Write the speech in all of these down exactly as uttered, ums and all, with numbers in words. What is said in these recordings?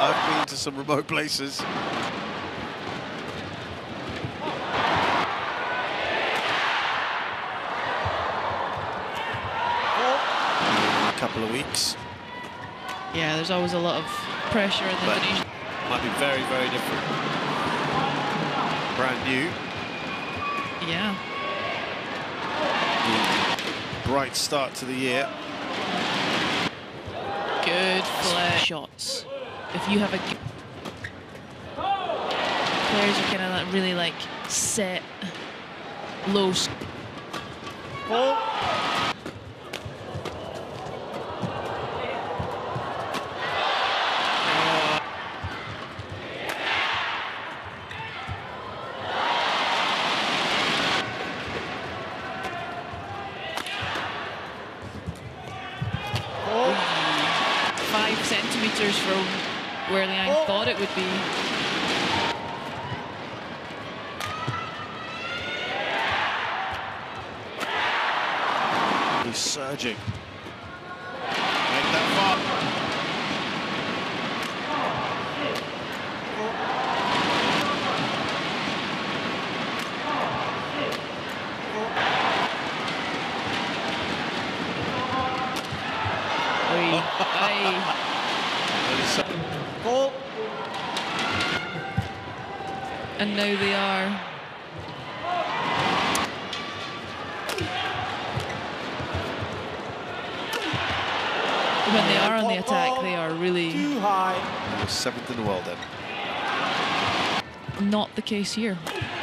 I've been to some remote places. A couple of weeks. Yeah, there's always a lot of pressure in the But Indonesian. might be very, very different. Brand new. Yeah. Bright start to the year. Good flare shots. If you have a players are kind of like really like set low. Oh. Five centimeters from where Liang oh. thought it would be. He's surging. Make that far. Oh. And now they are. When they are on the attack, they are really too high. Seventh in the world then. Not the case here.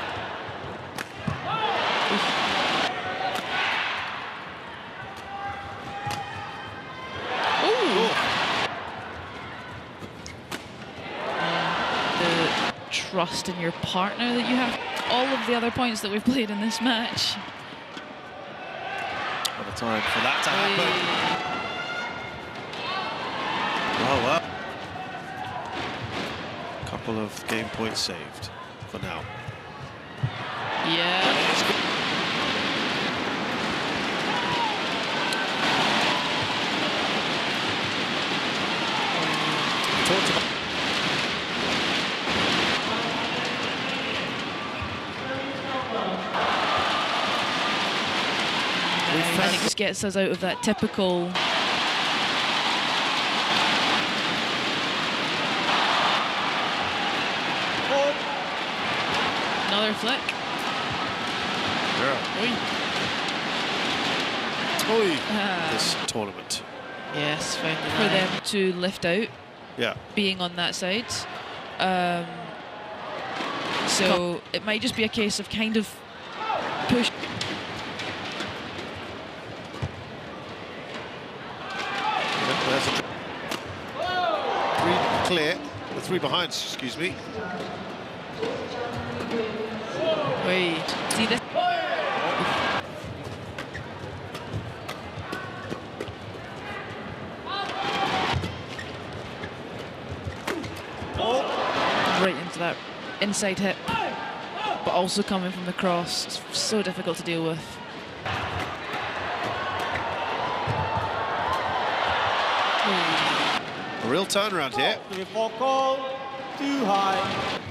Trust in your partner that you have. All of the other points that we've played in this match. What a time for that to happen. Well, well. Couple of game points saved for now. Yeah. Talked about I think this gets us out of that typical oh. Another flick. Yeah. Oi. Oi. Ah. This tournament. Yes, finally. For them to lift out. Yeah. Being on that side. Um, so it might just be a case of kind of push. Three clear, the three behind, excuse me. Wait, see this? Oh. Right into that inside hip, but also coming from the cross. It's so difficult to deal with. A real turnaround here. Call, too high.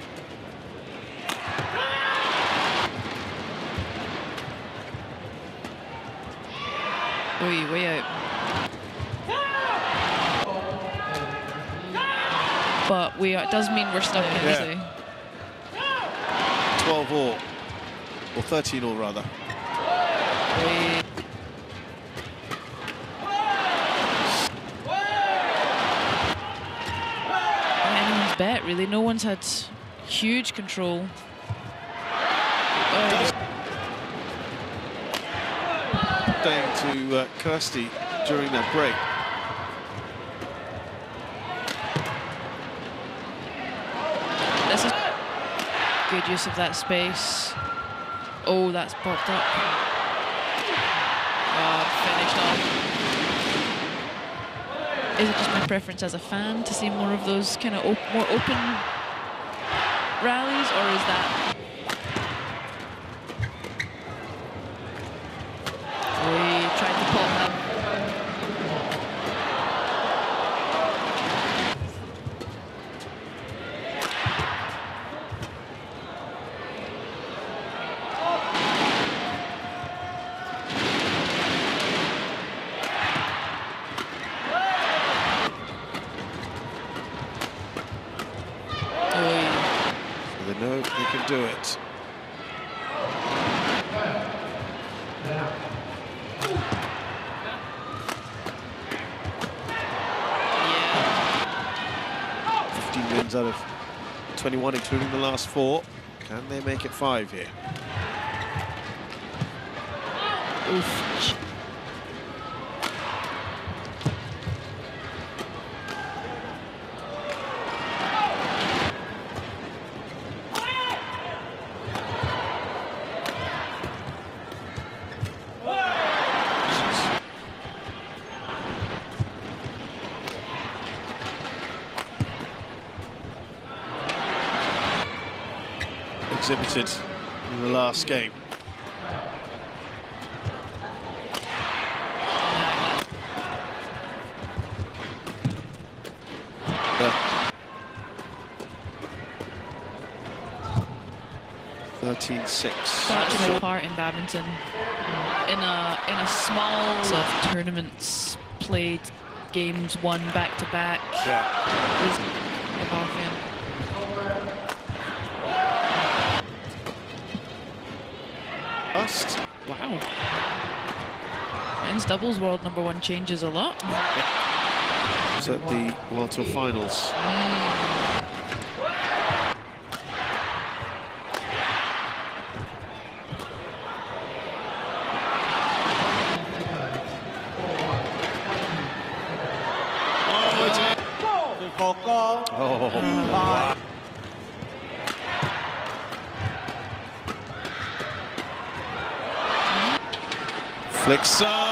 Way, way out. But we are, it does mean we're stuck in yeah. this. twelve all, or thirteen all rather. Wait. Bet really, no one's had huge control. Oh. Saying to uh, Kirsty during that break. This is good use of that space. Oh, that's popped up. Oh, finished off. Is it just my preference as a fan to see more of those kind of op more open rallies, or is that? We tried to pop them. can do it. fifteen wins out of twenty-one, including the last four. Can they make it five here? Oof. Exhibited in the last game. thirteen six. Such a part in badminton. In a in a small sort of tournaments played, games won back to back. Yeah. Is Evarthian. Bust. Wow. Men's doubles world number one changes a lot. Was at the World Tour Finals. Before call, Oh, two high. flick side.